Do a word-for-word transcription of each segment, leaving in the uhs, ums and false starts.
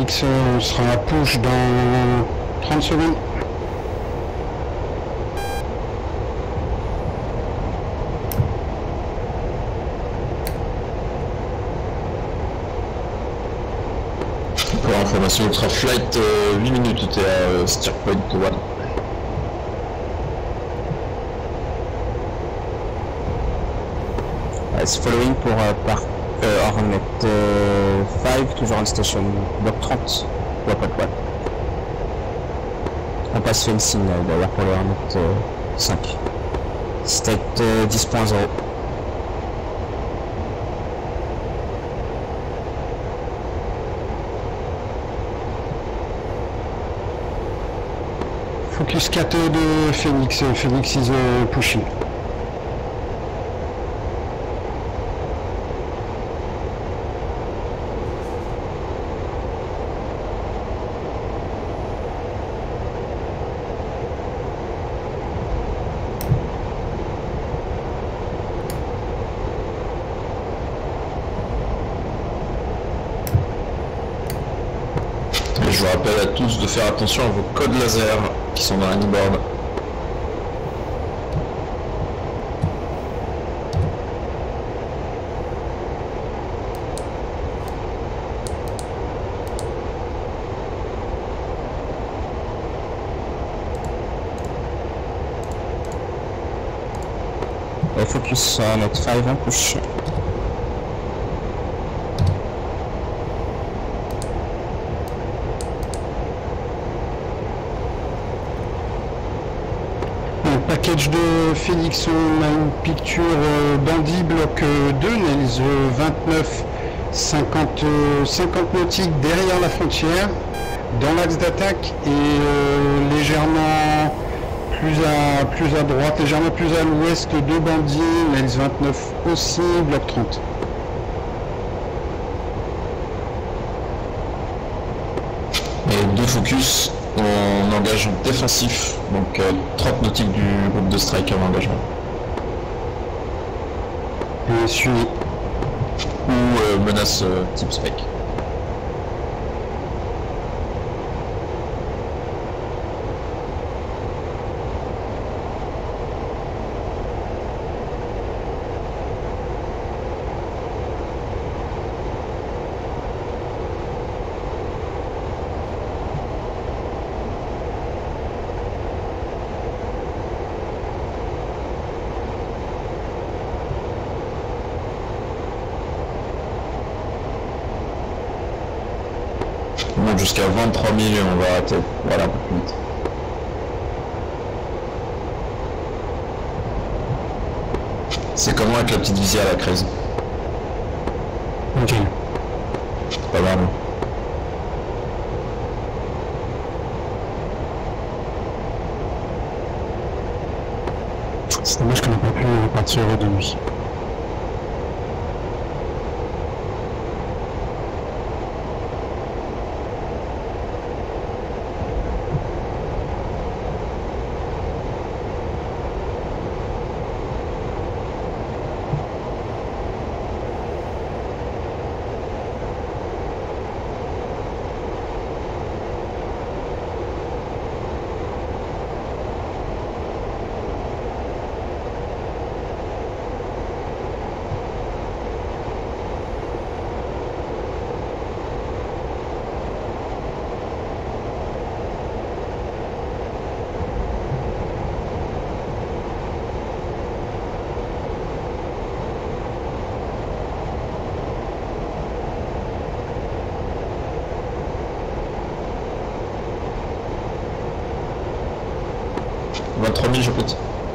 Phoenix, on sera à push dans trente secondes. Pour information, Ultra Flight, euh, huit minutes, tu es à euh, Steer Point one. It's following pour euh, par euh, Hornet euh, cinq, toujours en station, bloc trente, Wapot one. On passe fencing euh, d'ailleurs pour le Hornet euh, cinq. State euh, dix point zéro. Focus quatre de Phoenix, Phoenix is uh, pushing. Je vous rappelle à tous de faire attention à vos codes laser qui sont dans la keyboard. Et focus Hornet cinq, hein, push. Package de Phoenix, on a une picture euh, bandit bloc euh, deux, Nails euh, vingt-neuf, cinquante, euh, cinquante nautiques derrière la frontière, dans l'axe d'attaque et euh, légèrement plus à, plus à droite, légèrement plus à l'ouest de bandit, Nails vingt-neuf aussi, bloc trente. Et deux focus en engagement défensif, donc euh, trente nautiques du groupe de strike en engagement. Et suivi. Ou euh, menace euh, type spec. On monte jusqu'à vingt-trois mille et on va arrêter. Voilà, un peu plus vite. C'est comment avec la petite visière à la crise? Ok. Pas mal. C'est dommage qu'on n'a pas pu partir de nuit. vingt-trois mille, je peux.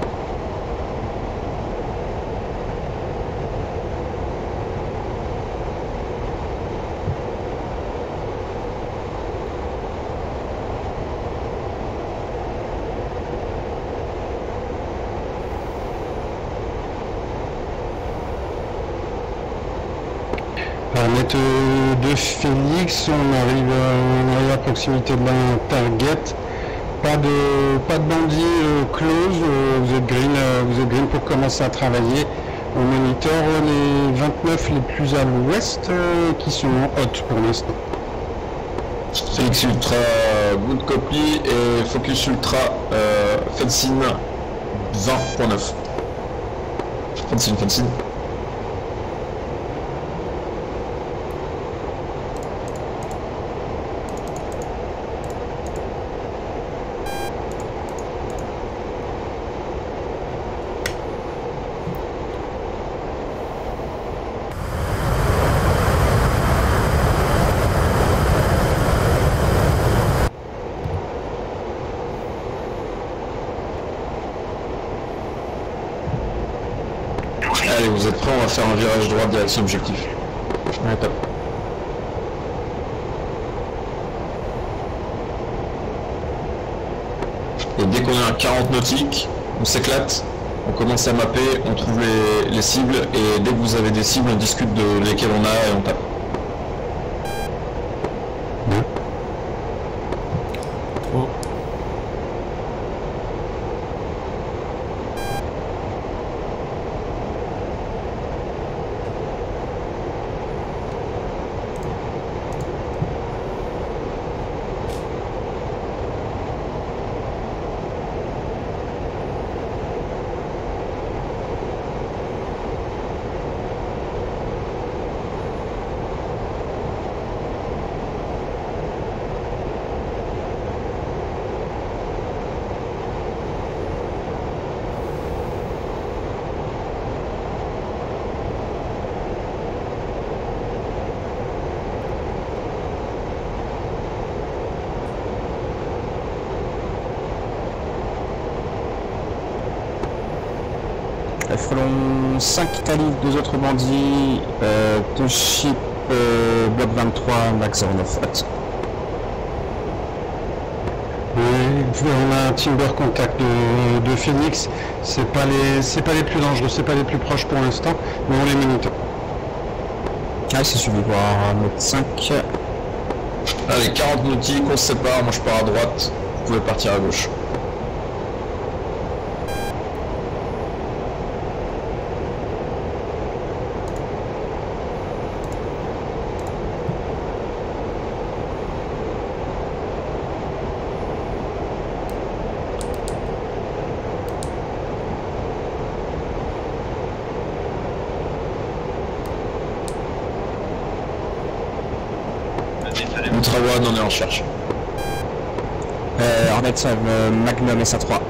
Hornet de Phoenix, on arrive, on arrive à proximité de la target. Pas de, pas de bandits euh, close, euh, vous êtes green, euh, vous êtes green pour commencer à travailler. On monitor les vingt-neuf les plus à l'ouest euh, qui sont hot pour l'instant. Phoenix Ultra, Good Copy et Focus Ultra, euh, Fencin vingt point neuf. Fencin, Fencin. Allez, vous êtes prêts, on va faire un virage droit direction objectif. Ouais, top. Et dès qu'on est à quarante nautiques, on s'éclate, on commence à mapper, on trouve les, les cibles, et dès que vous avez des cibles, on discute de lesquelles on a et on tape. trois. Frelon cinq Italie, deux autres bandits, euh, deux ships, euh, bloc vingt-trois, max zéro neuf. Oui, on a un Timber contact de, de Phoenix, c'est pas les c'est pas les plus dangereux, c'est pas les plus proches pour l'instant, mais on les minute. Ah, c'est suivi voir un cinq. Allez, quarante nautiques, on se sépare, moi je pars à droite, vous pouvez partir à gauche. Ultra One, on est en recherche. Euh, Hornet, euh, Magnum S A trois.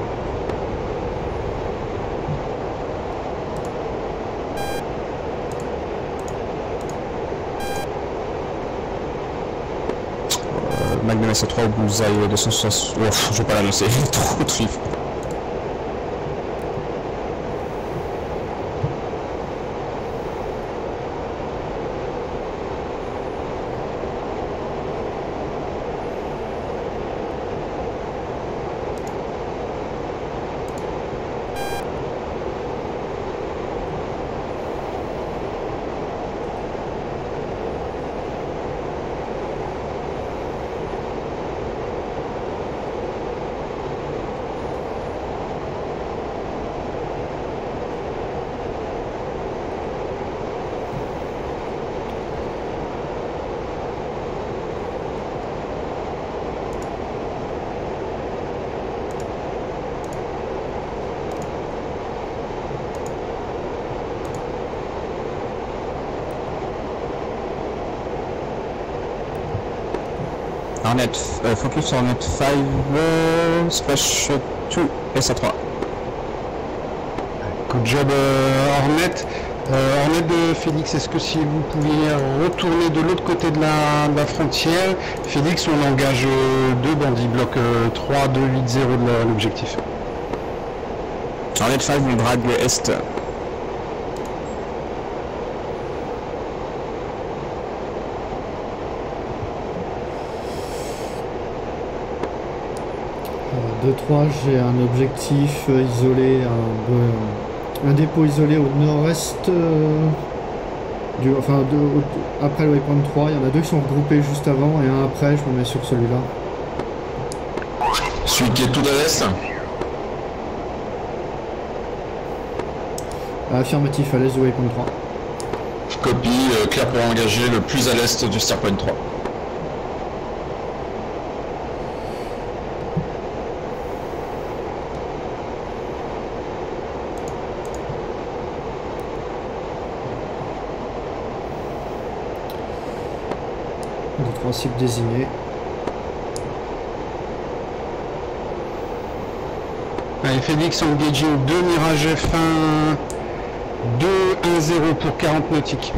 Euh, Magnum S A trois au bullseye deux cent soixante. Ouf, je vais pas l'annoncer, trop de chiffres. Hornet, euh, focus Hornet cinq, euh, Splash deux, S A trois. Good job euh, Hornet. Euh, Hornet de Félix, est-ce que si vous pouviez retourner de l'autre côté de la, de la frontière, Félix, on engage euh, deux bandits, bloc euh, trois, deux, huit, zéro de l'objectif. Hornet cinq, on drague Est. deux trois, j'ai un objectif euh, isolé, un, euh, un dépôt isolé au nord-est, euh, du, enfin de, au, après le waypoint trois, il y en a deux qui sont regroupés juste avant et un après, je me mets sur celui-là. Celui qui est tout à l'est. Affirmatif, à l'est du waypoint trois. Copie, euh, clair pour engager le plus à l'est du Starpoint trois. en cible désignée. Allez, Phoenix engaging deux Mirage F un, deux un zéro pour quarante nautiques.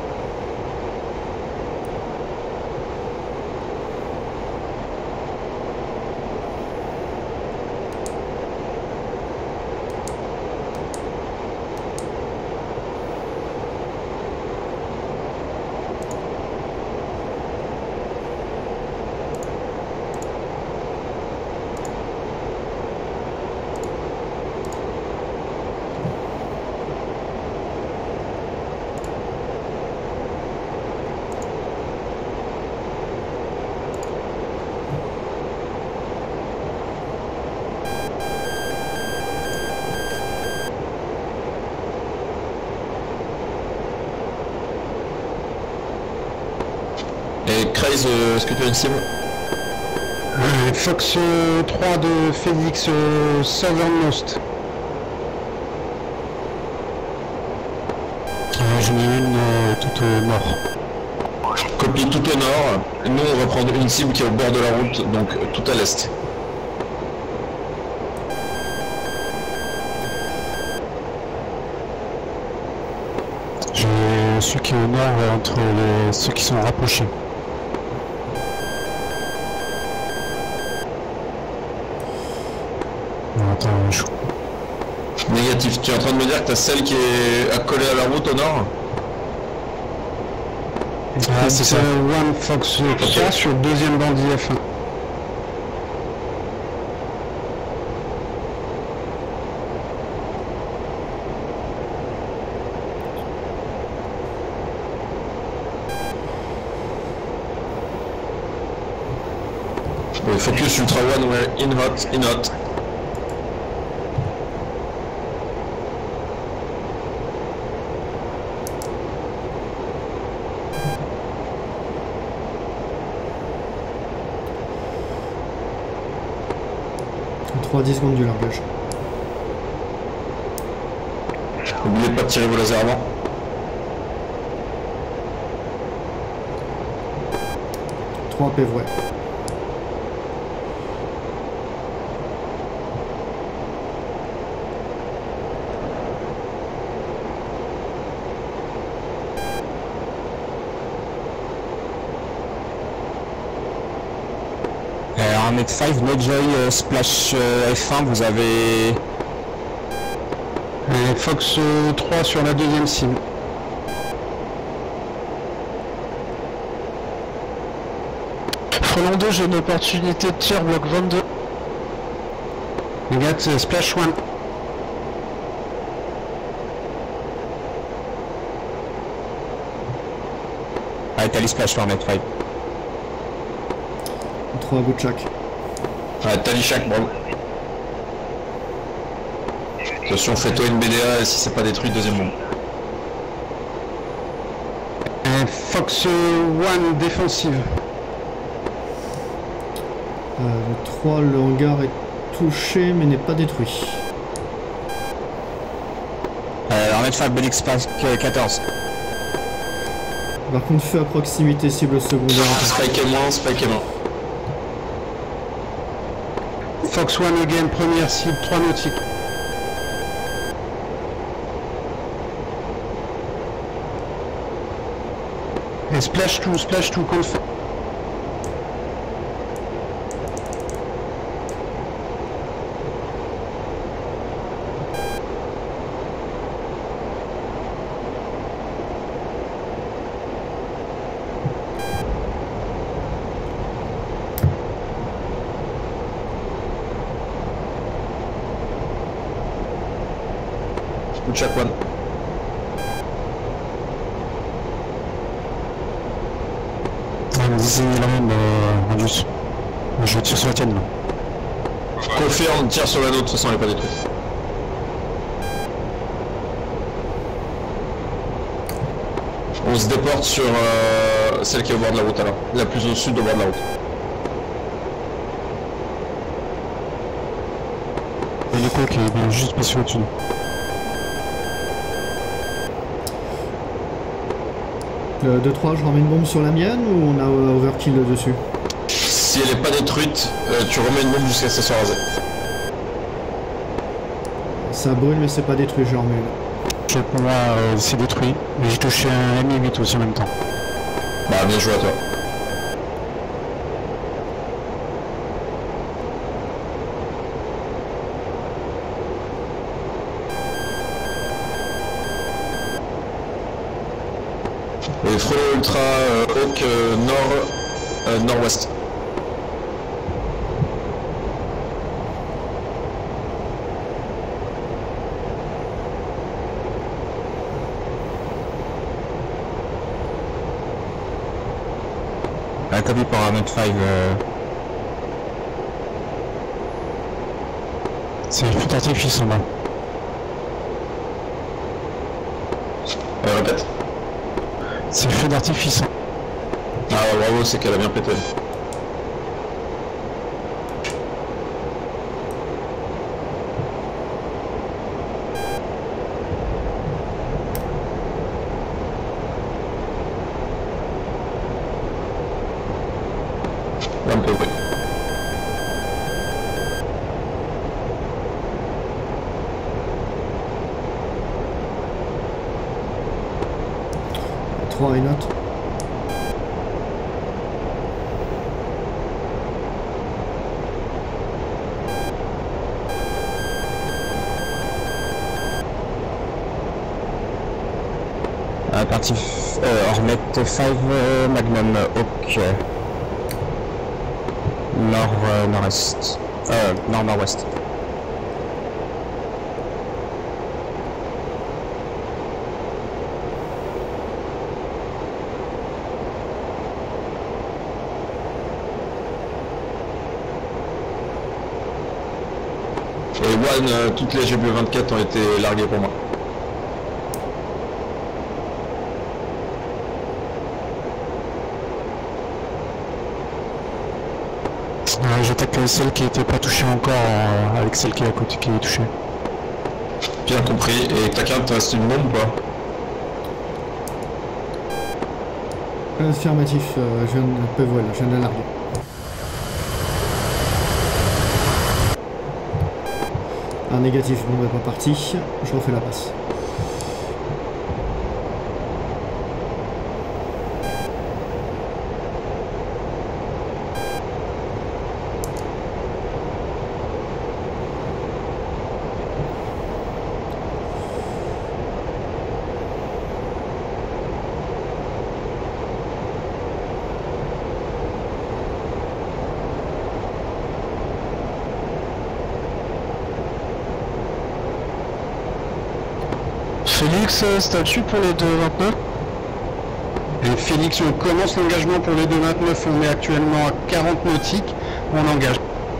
Et Craze, euh, est-ce que tu as une cible? Euh, Fox euh, trois de Phoenix euh, Southernmost. Euh, J'en ai une euh, toute au nord. Copie tout au nord. Nous, on va prendre une cible qui est au bord de la route, donc euh, tout à l'est. J'ai ceux qui est au nord euh, entre les... ceux qui sont rapprochés. Non, attends, je... Négatif. Tu es en train de me dire que tu as celle qui est accolée à la route au nord? Ah, c'est ça. One Fox trois sur le deuxième bandit F un. Ouais, focus Ultra One, ouais, in hot, in hot. trois à dix secondes du largage. N'oubliez pas de tirer vos lasers avant. trois P vrai. Armet cinq, Nojoy euh, Splash euh, F un, vous avez... Et Fox euh, trois sur la deuxième cible. Frelon deux, j'ai une opportunité de tir, bloc vingt-deux. Regarde, euh, Splash one. Ah, t'as les Splash Armet cinq. trois à bout de chaque. Ouais, Talichak, bravo. Attention, fais-toi une B D A et si c'est pas détruit, deuxième bombe. Et Fox one défensive. Euh, le trois, le hangar est touché mais n'est pas détruit. Euh, Armet cinq, Belix Space quatorze. Par contre, feu à proximité, cible secondaire. Spike et moins, Spike et moins. Fox one again, première cible, trois nautiques. Et Splash two, Splash two, conf. Chaque one. Ah, mais c'est la même, euh, en juste. Je tire sur la tienne, là. Confirme, tire sur la nôtre, de toute façon elle est pas détruite. On se déporte sur euh, celle qui est au bord de la route alors. La plus au sud au bord de la route. Et le coq est bien juste passé au-dessus. Le deux trois, je remets une bombe sur la mienne ou on a euh, overkill dessus? Si elle n'est pas détruite, euh, tu remets une bombe jusqu'à ce que ça soit rasé. Ça brûle mais c'est pas détruit, je remets une. Je, pour moi, euh, c'est détruit. Mais j'ai touché un M huit aussi en même temps. Bah bien joué à toi. Et Frollo Ultra euh, Hawk euh, nord euh, nord-ouest. Un copie pour Arnold cinq. Euh... C'est le feu d'artifice en bas. Euh, répète. C'est le feu d'artifice. Ah bravo, c'est qu'elle a bien pété. Un peu, oui. trois et note. Un parti euh, Hornet cinq euh, Magnum Hawk. Euh, nord euh, nord-est. Euh, nord nord-ouest. Et One, euh, toutes les G B vingt-quatre ont été larguées pour moi. Euh, J'attaque celle qui n'était pas touchée encore euh, avec celle qui est à côté qui est touchée. Bien compris. Et ta carte, reste une bombe ou pas? Affirmatif, euh, je viens de peu voilà, je viens de la larguer. Un négatif, bon, bah, pas parti. Je refais la passe. Félix, statut pour les deux vingt-neuf. Et Félix, on commence l'engagement pour les deux vingt-neuf, on est actuellement à quarante nautiques, on engage.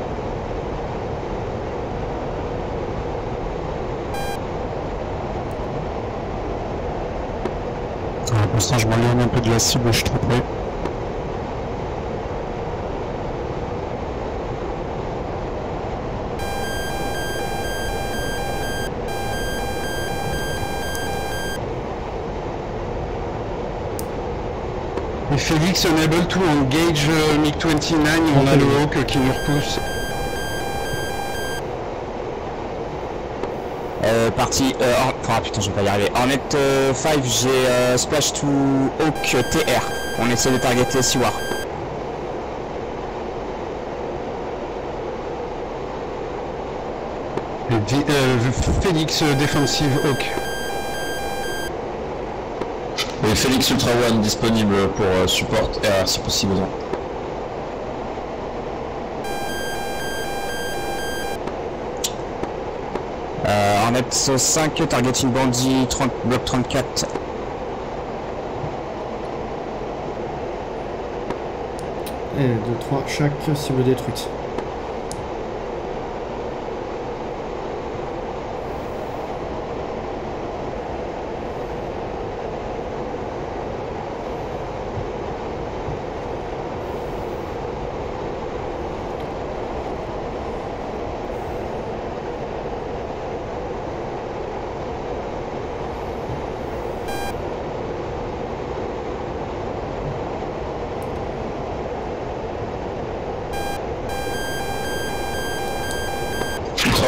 Ah, pour l'instant, je m'éloigne un peu de la cible, je suis trop près. Et Félix, unable to engage uh, MiG vingt-neuf, on a le Hawk qui nous repousse. Euh, parti, euh, Or... ah putain, je vais pas y arriver. Hornet euh, cinq, j'ai euh, Splash to Hawk T R. On essaie de targeter Siwar. Euh, Félix, euh, défensive Hawk. Et Félix Ultra One disponible pour euh, support R R si possible besoin. Euh, Hornet cinq, targeting bandit trente, bloc trente-quatre. Et deux, trois, chaque cible détruite.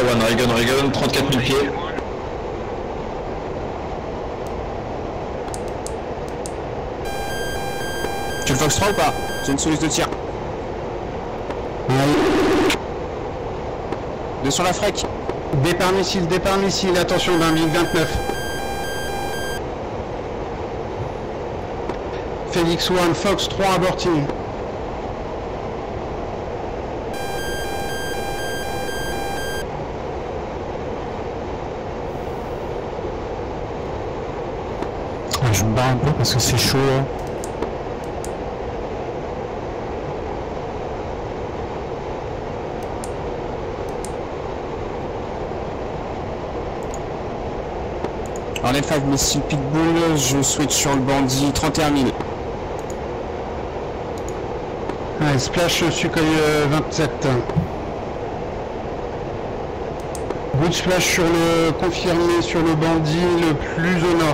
One, Reagan, Reagan, trente-quatre mille pieds. Tu le Foxtrot ou pas? J'ai une solution de tir. Ouais. Deux sur la frec. Départ missile, départ missile, attention d'un MiG vingt-neuf. Phoenix One, Fox trois aborting. Je me barre un peu parce que c'est chaud. Hein. Hornet cinq missile Pitbull, je switch sur le bandit trente et un mille. Ouais, splash Sukhoi vingt-sept. Good splash sur le confirmé sur le bandit le plus au nord.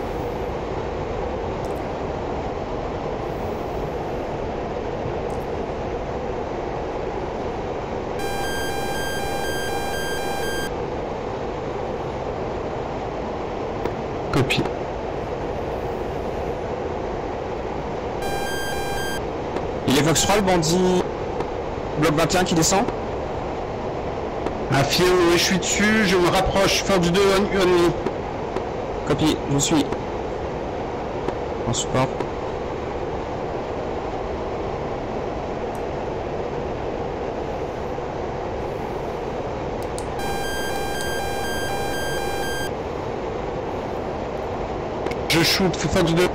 Copie. Il est Fox trois, le bandit bloc vingt et un qui descend. Affirme, je suis dessus, je me rapproche. Fox deux, on, on. Copie, je suis en support. Je shoot Fox deux.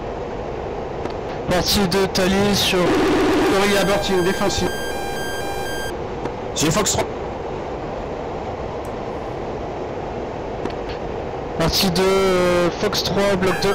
Partie de Tali sur Tori aborting défensive. J'ai Fox trois. Partie de euh, Fox trois, bloc deux.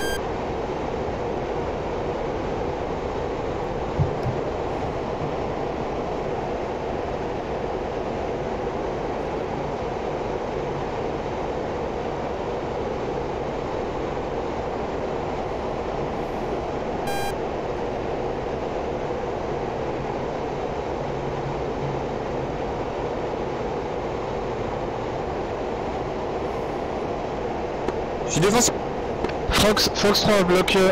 Je suis défensif. Fox, Fox trois, bloc un.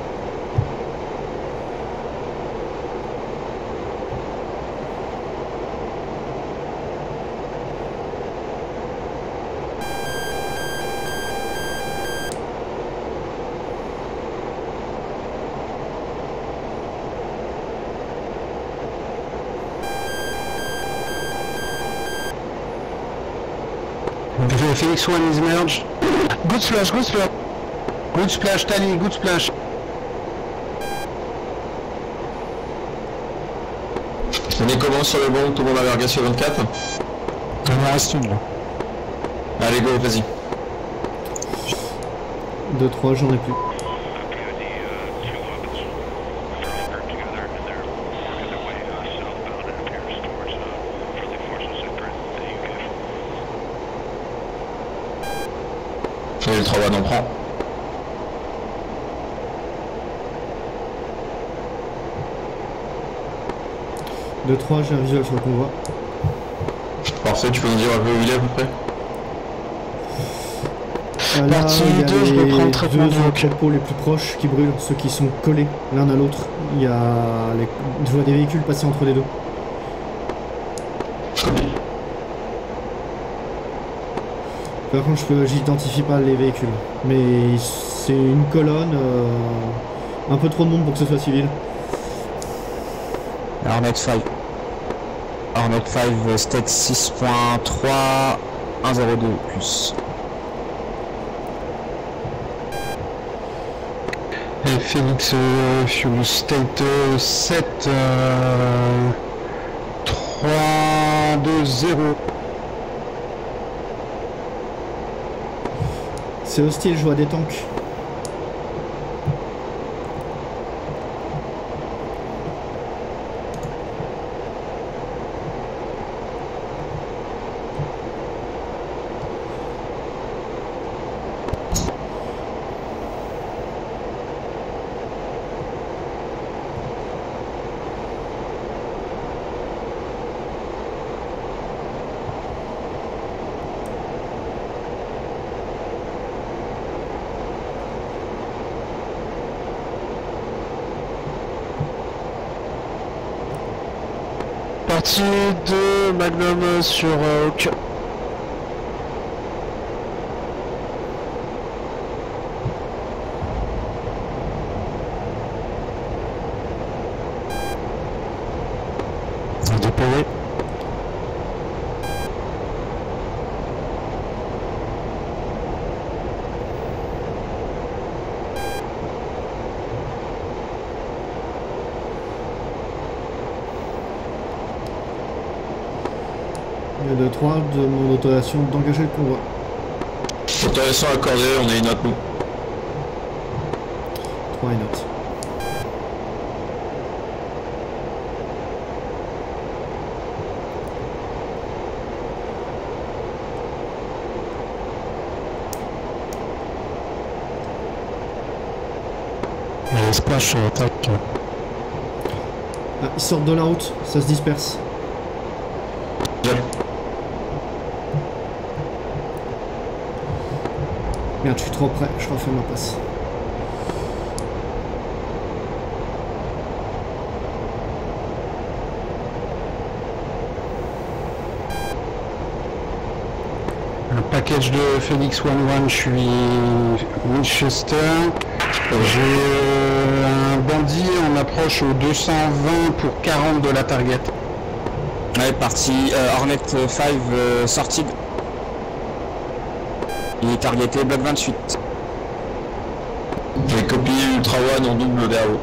Phoenix One is merged. Good splash, good splash. Good splash, Tali, good splash. On est comment sur le bon? Tout le monde a largué sur vingt-quatre? Il en reste une là. Allez go, vas-y. deux trois, j'en ai plus. Et le trois One en prend. deux trois, j'ai un visuel sur le convoi. Parfait, tu peux nous dire un peu où il est à peu près? Euh, là, Partie il y a deux, je les reprends le traitement deux du hoc. entrepôts les plus proches qui brûlent, ceux qui sont collés l'un à l'autre. Il y a les... Je vois des véhicules passer entre les deux. Par contre, je peux, j'identifie pas les véhicules. Mais c'est une colonne, euh, un peu trop de monde pour que ce soit civil. Hornet cinq. Hornet cinq, state six point trois, un zéro deux plus. Et Phoenix euh, sur le state euh, sept, euh, trois deux zéro. C'est hostile, je vois des tanks. sortie de Magnum sur euh, Hawk. Déployé. Il y a de trois de mon autorisation d'engager le convoi. Autorisation accordée, on a une note nous. trois et note. Et les splash euh, attaque. Ah, ils sortent de la route, ça se disperse. Bien. Merde, je suis trop près, je refais ma passe. Le package de Phoenix un un, je suis Winchester. J'ai euh, un bandit en approche au deux cent vingt pour quarante de la target. Ouais, parti. Euh, Hornet cinq euh, sortie. Il est targeté bloc vingt-huit. J'ai copié Ultra One en double vers haut.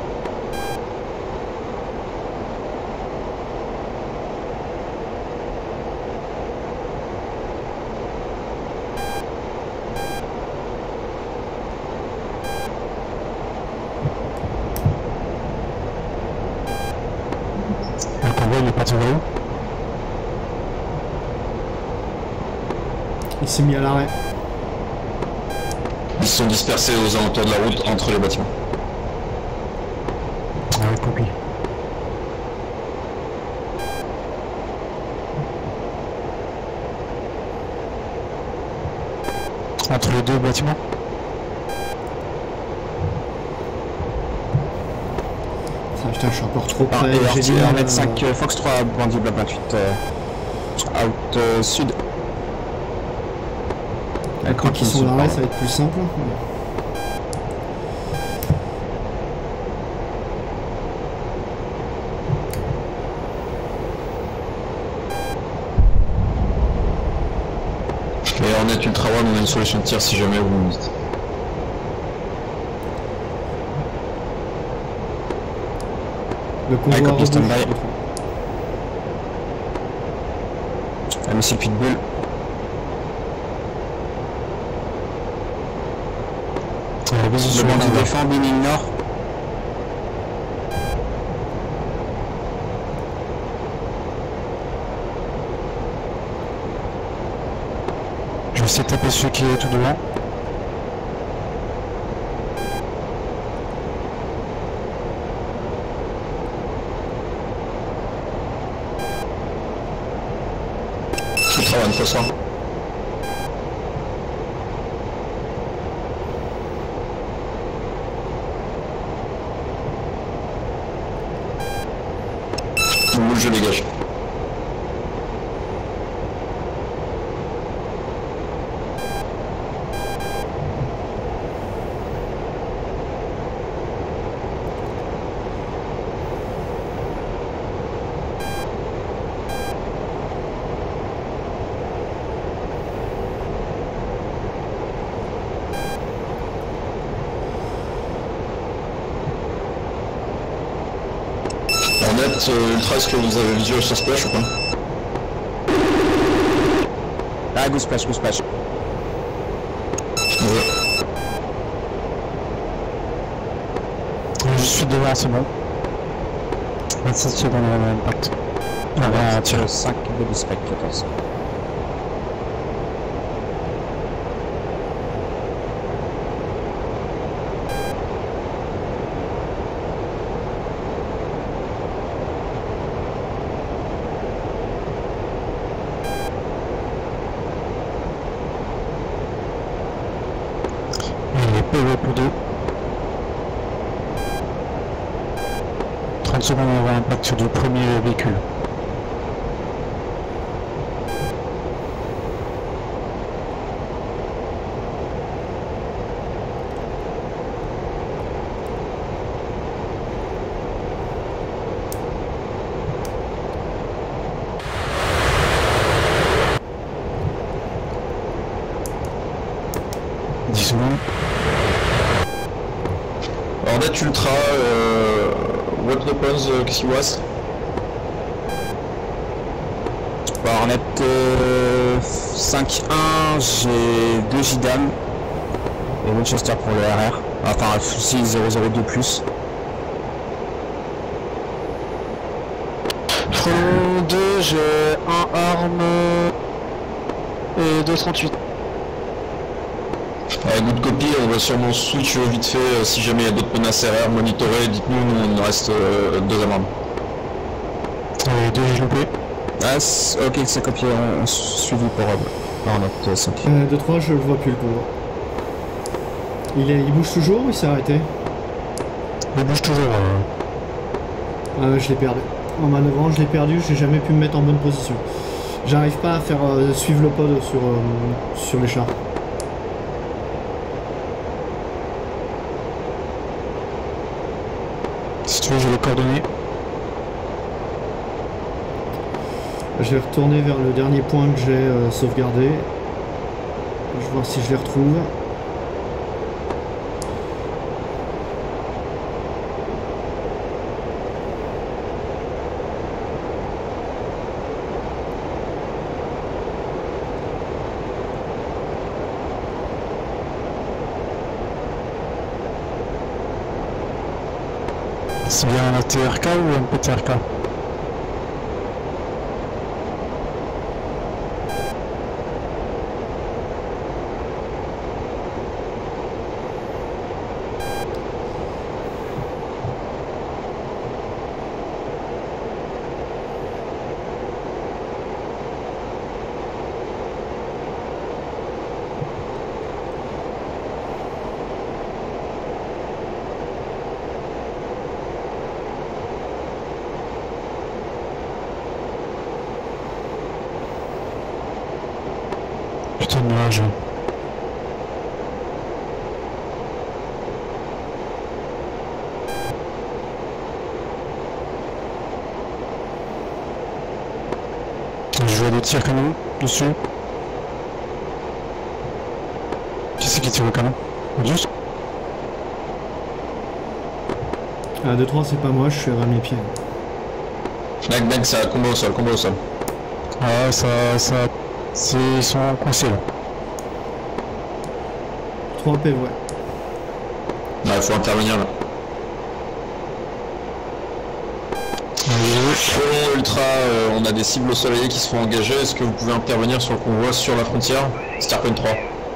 Le convoi il est parti vers où? Il s'est mis à l'arrêt. Ils se sont dispersés aux alentours de la route entre les bâtiments. Ah oui, copie. Entre les deux bâtiments? Ah, putain, je suis encore trop Ah, près. et J'ai Hornet dit, Hornet euh, cinq euh, Fox trois bandit bloc vingt-huit. Euh, out euh, sud. Quand ils sont à l'arrêt, ça va être plus simple. Et Hornet Ultra One, on a une solution de tir si jamais vous me dites. Le convoi Ouais, copy, rebouche. stand-by. Un missile Pitbull. Euh, vas-y Le sur bandit le défend, beaming nord. Je vais essayer de taper celui qui est tout devant. Ultra One, faut ça. Boule, je dégage. Hornet, euh, Ultra, est-ce que vous avez visuel sur Splash ou pas? Ah, goose splash, goose splash. Ouais. Je suis devant, c'est bon. vingt-sept secondes avant l'impact. Avant un tir. cinq de spec, quatorze. Il est P V pour deux. trente secondes avant l'impact du premier véhicule. dix secondes. Hornet Ultra, euh, what weapons, euh, qu'est-ce qu'il vous reste? Bah, Hornet euh, cinq un, j'ai deux J D A M et Winchester pour le R R. Enfin, fusil zéro zéro deux plus. Front deux, j'ai un arme et deux trente-huit. Ouais, good copy, on va sûrement switch vite fait euh, si jamais il y a d'autres menaces R R, monitorer, dites-nous, nous on reste euh, deux armes. Et deux J L P. Ah, ok, c'est copié, on, on suivi pour euh, Hornet cinq. Euh, deux trois, je le vois plus le convoi. Il, est, il bouge toujours ou il s'est arrêté? Il bouge toujours. Euh... Ah ouais, je l'ai perdu. En manœuvrant, je l'ai perdu, j'ai jamais pu me mettre en bonne position. J'arrive pas à faire euh, suivre le pod sur, euh, sur les chars. Si tu veux, j'ai les coordonnées. Je vais retourner vers le dernier point que j'ai euh, sauvegardé. Je vais voir si je les retrouve. C'est bien un A T R K ou un P T R K? Putain de nuage. Je vois des tirs canon dessus. Qui c'est qui tire au canon? Odious? Ah, deux trois, c'est pas moi, je suis à mes pieds. Bang bang, ça combo au sol, combo au sol. Ah ça... ça... c'est... ils sont coincés là. trois P, ouais. Ouais, il faut intervenir là. Front Ultra, euh, on a des cibles au soleil qui se font engager. Est-ce que vous pouvez intervenir sur le convoi sur la frontière? Starpen trois.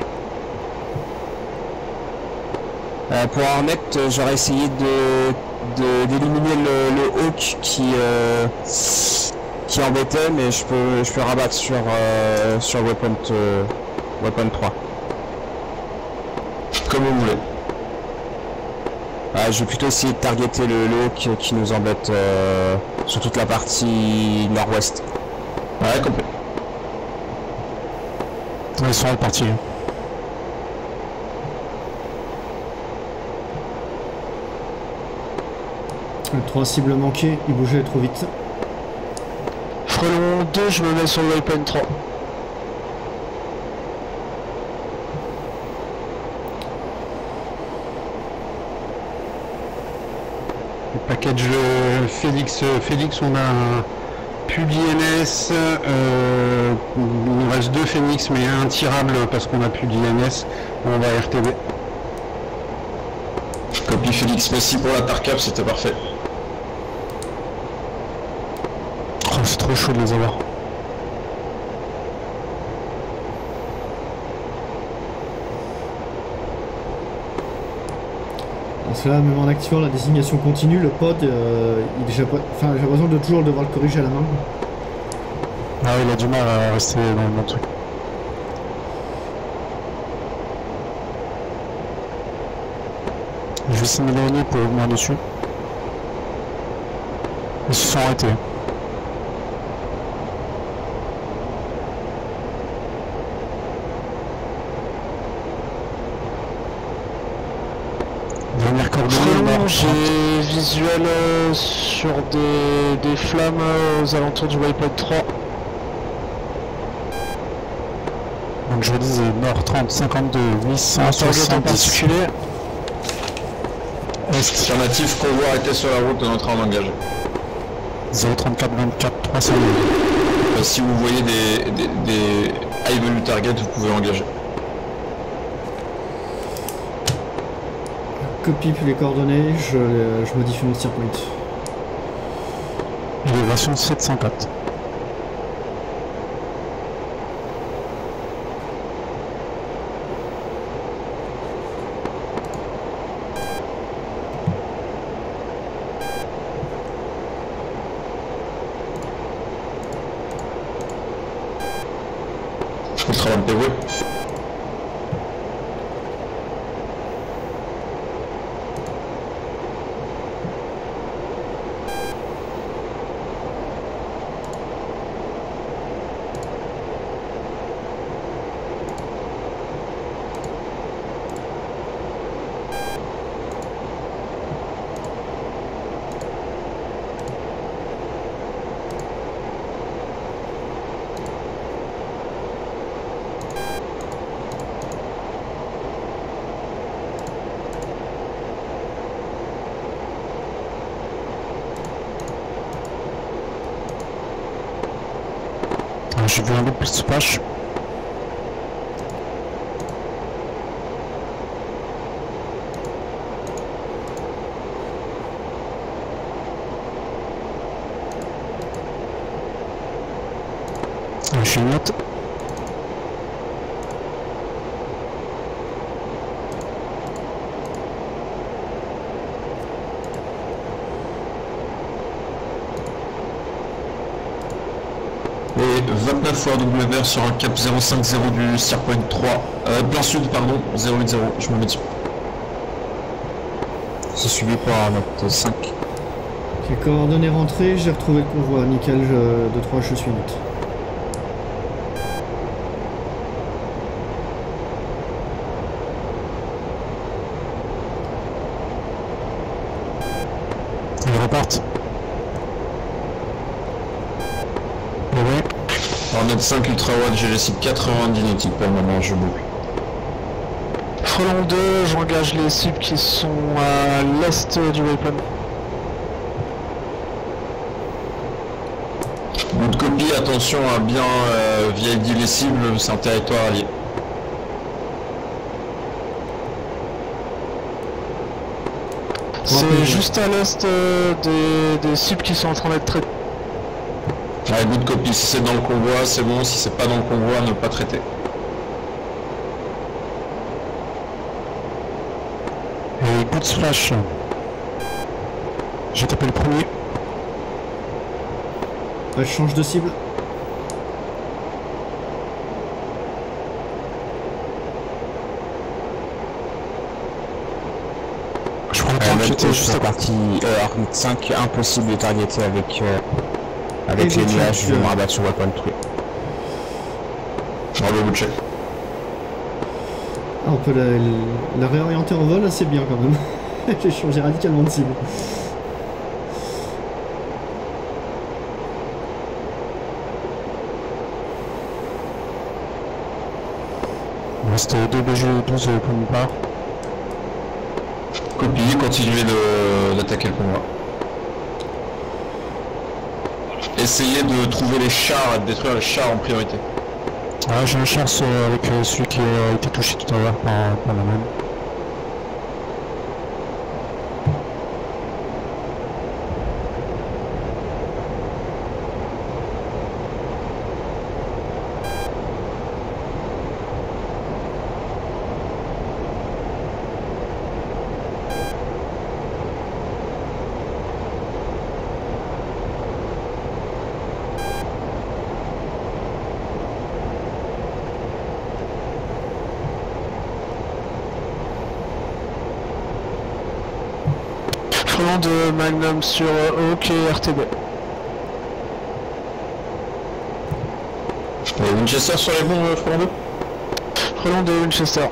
Euh, pour Hornet, euh, j'aurais essayé de de- d'éliminer le, le Hawk qui euh, qui embêtait, mais je peux je peux rabattre sur euh, sur Weapon euh, Weapon trois. Comme vous voulez. Ah, je vais plutôt essayer de targeter le, le Hawk qui nous embête euh, sur toute la partie nord-ouest. Ouais, complet. Ils sont repartis. trois cibles manquées, il bougeait trop vite. Frelon deux, je me mets sur le Waypoint trois. Le package euh, Félix, euh, Félix, on a un plus d'I N S, euh, il nous reste deux Phoenix mais un tirable parce qu'on a plus d'I N S, on va R T B. Copie Félix, merci pour la tarcap, c'était parfait. Oh, c'est trop chaud de les avoir. Parce que là, même en activant la désignation continue, le pod, euh, il est déjà pas... Enfin, j'ai l'impression de toujours devoir le corriger à la main. Ah il a du mal à rester dans le bon truc. Je vais essayer de m'éloigner pour venir dessus. Ils se sont arrêtés. Dernière coordonnée, j'ai visuel euh, sur des, des flammes euh, aux alentours du waypoint trois. Donc je vous disais nord trente, cinquante-deux, huit cent en soixante-dix. particulier. Est, Alternative, convoi arrêté sur la route de notre en engagé. zéro trente-quatre vingt-quatre, trois cent mille. Euh, si vous voyez des, des, des high value target, vous pouvez engager. Copie puis les coordonnées, je, je modifie mon steer point. Élévation sept cent quatre. Je travaille de P V. J'ai vu un double splash. Je note. Et vingt-neuf fois W R sur un cap zéro cinq zéro du steer point trois, euh, plein sud pardon, zéro huit zéro, je me mets dessus. C'est suivi par un note cinq. Les coordonnées rentrées, j'ai retrouvé le convoi, nickel, je, de trois je suis net. Ils repartent. En note cinq Ultra Watt, j'ai les cibles quatre-vingt-dix nautiques pour le moment, je boucle. Frelon deux, j'engage les cibles qui sont à l'est du waypoint. Good copie, attention à bien euh, V I D les cibles, c'est un territoire allié. C'est juste à l'est euh, des, des cibles qui sont en train d'être traitées. Ouais, good copie, si c'est dans le convoi, c'est bon, si c'est pas dans le convoi, ne pas traiter. Et good splash. J'ai tapé le premier. Ah, je change de cible. Je prends le Euh, temps, même j'étais chose juste sur à la partie euh, Arc cinq, impossible de targeter avec, euh, avec Et les good nuages, check, je vais me euh. rabattre sur Weapon Tree. Bravo, good check. Ah, on peut la, la réorienter en vol assez bien quand même. J'ai changé radicalement de cible. Il reste deux B G douze pour une part. Copie, continuez de- d'attaquer le convoi. Essayez de trouver les chars, de détruire les chars en priorité. Ah, j'ai un chance euh, avec euh, celui qui a été touché tout à l'heure par, par la même. Frelon de Magnum sur euh, Hawk et R T B. Et Winchester sur les bons, euh, Frelon deux. Frelon de Winchester.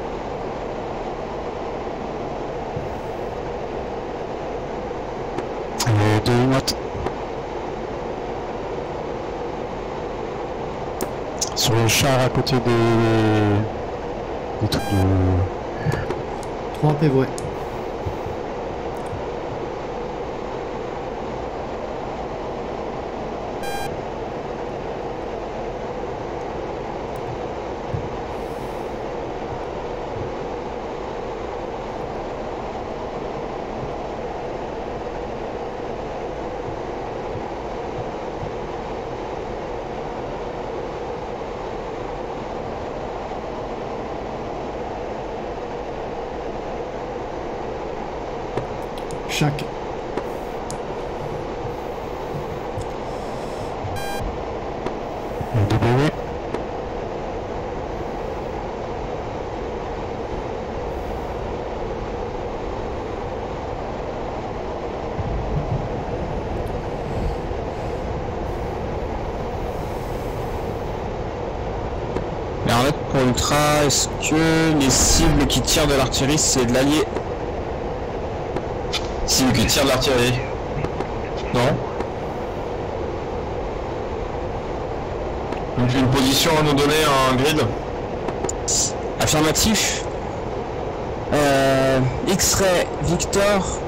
Et deux notes. Sur le char à côté des... des trucs de... trois P, ouais. Chaque. W. Mais en fait, pour Ultra, est-ce que les cibles qui tirent de l'artillerie, c'est de l'allié? Cible qui tire de l'artillerie. Non. Une, une position à nous donner, un grid. Affirmatif. Euh, X-Ray Victor.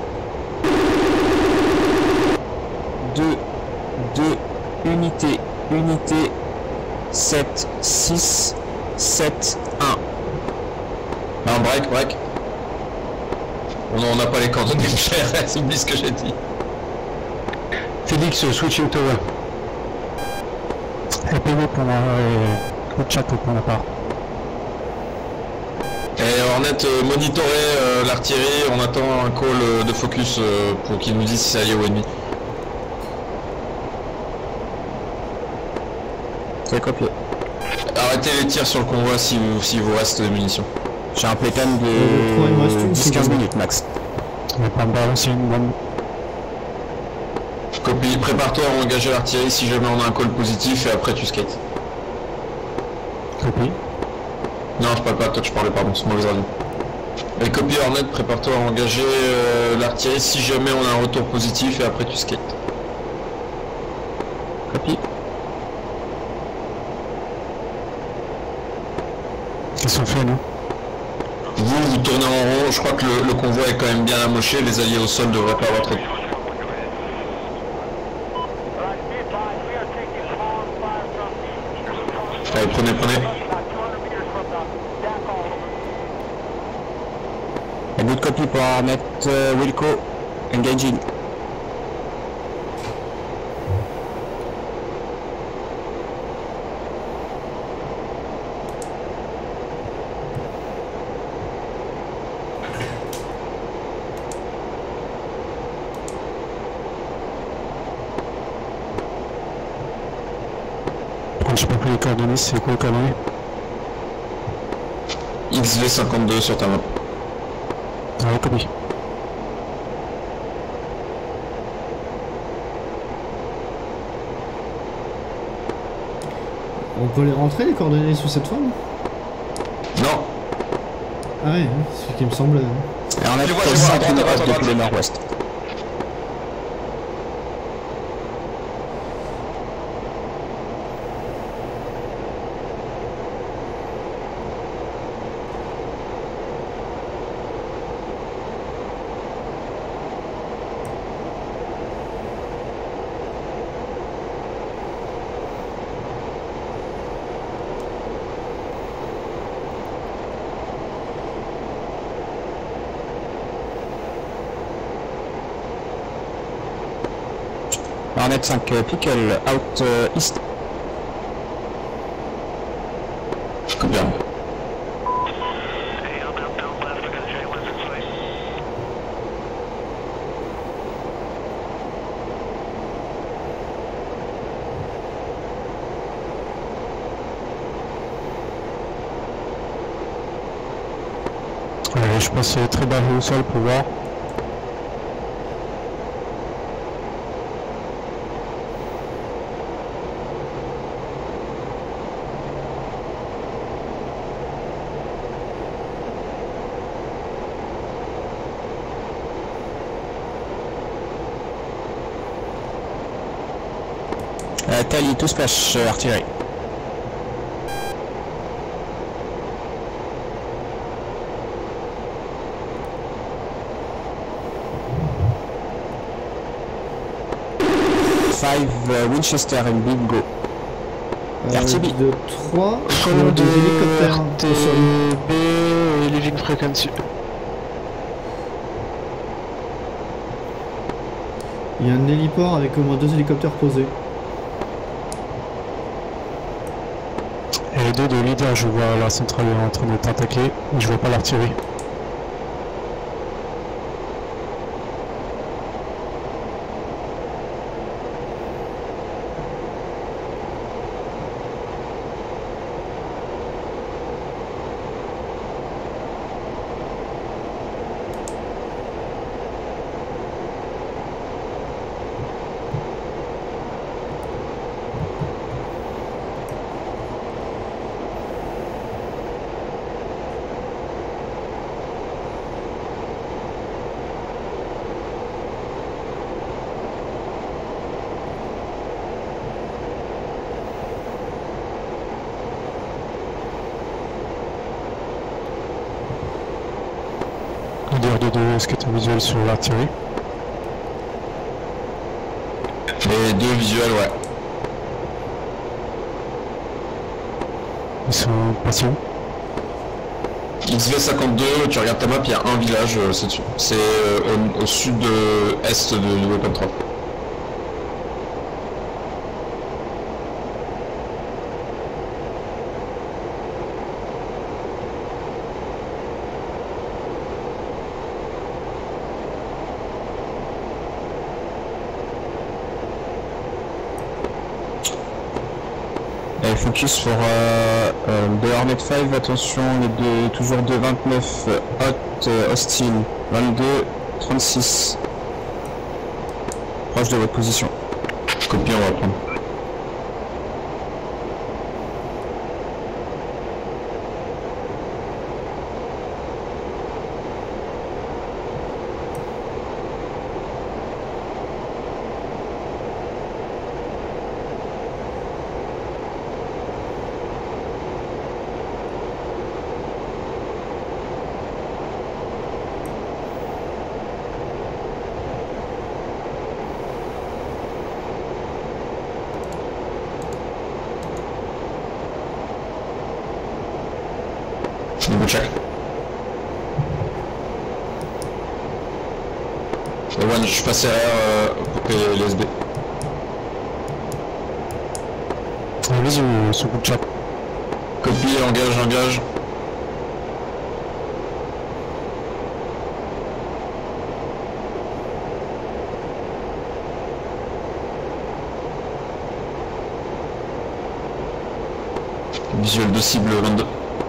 deux, deux, unité, unité, sept, six, sept, un. Un break, break. On n'a pas les coordonnées chères, oublie ce que j'ai dit. Félix, switching tower. Et P V pour moi, et coup de chapeau pour ma part. Et Hornet, euh, monitorer euh, l'artillerie, on attend un call euh, de focus euh, pour qu'il nous dise si c'est allié ou ennemi. C'est copié. Arrêtez les tirs sur le convoi si vous, si vous reste des munitions. J'ai un playtime Euh, pour il me reste de une dix quinze seconde. minutes max. On va pas me balancer une bonne. Copie, prépare-toi à engager l'artillerie si jamais on a un call positif et après tu skates. Copie. Non, je parle pas à toi que je parlais, pardon, c'est mauvais ordre. Et copie Hornet, prépare-toi à engager euh, l'artillerie si jamais on a un retour positif et après tu skates. Copie. Qu'est-ce qu'on fait, nous? Vous, vous tournez en rond, je crois que le, le convoi est quand même bien amoché, les alliés au sol devraient pas avoir trop de... Allez, prenez, prenez. Et good copy pour Hornet euh, Wilco. Engaging. Quand je sais pas plus les coordonnées, c'est quoi les coordonnées? X V cinquante-deux sur ta map. Ah ouais, copie. On peut les rentrer les coordonnées sous cette forme? Non. Ah ouais, hein, c'est ce qui me semble. hein. Et Hornet Je vois, je vois, à droite, à droite, à droite. depuis le nord-ouest. Hornet cinq euh, Pickle out euh, east. Bien. Euh, je passe très bas au sol pour voir. Euh, Tally, tout splash, euh, artillerie. cinq Winchester and Bingo. Euh, R T B. De trois, Frelon des de hélicoptères R T au sol. B et Living Frequency. Il y a un héliport avec au moins deux hélicoptères posés. Et deux de leader, je vois la centrale en train d'être attaquée, mais je vois pas l'artillerie. Leader de deux, est-ce que tu as visuel sur l'artillerie? Les deux visuels, ouais. Ils sont patients. X V cinquante-deux, tu regardes ta map, il y a un village, euh, c'est dessus. C'est euh, au, au sud-est de New Weapon trois. Et focus sur euh, euh, de Hornet cinq, attention, il est de, toujours de vingt-neuf, Hot, euh, Austin, vingt-deux, trente-six. Proche de votre position. Copie, on va prendre. Niveau check. Et one, je passe R R euh, pour payer les S B. Allez-y, euh, sur le chat. Copie, engage, engage. Visuel de cible vingt-deux.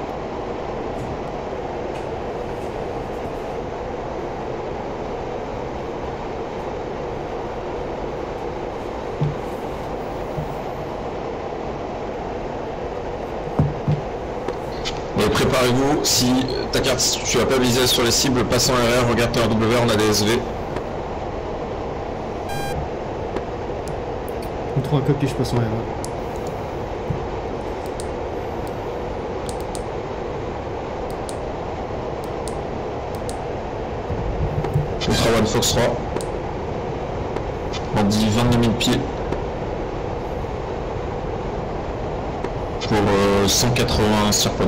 Et préparez-vous, si ta carte, si tu n'as pas visé sur les cibles, passe en R R, regarde tes R W, on a des S V. On trouve un copie, je passe en R un. Ultra One Fox trois. On dit vingt-deux mille pieds. Pour euh, cent quatre-vingts Serpent.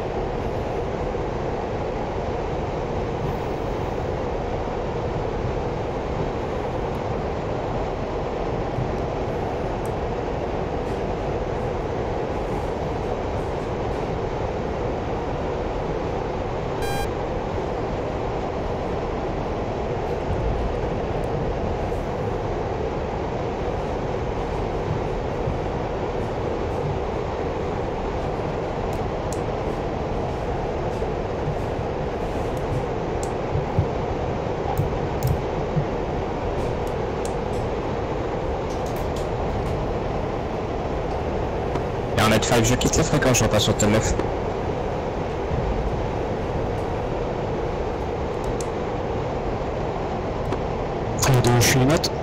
Et Hornet cinq, je quitte la fréquence, je repasse sur T neuf. Et deux, je suis les notes.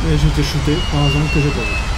Et j'ai été shooté par un zone que j'ai pas vu.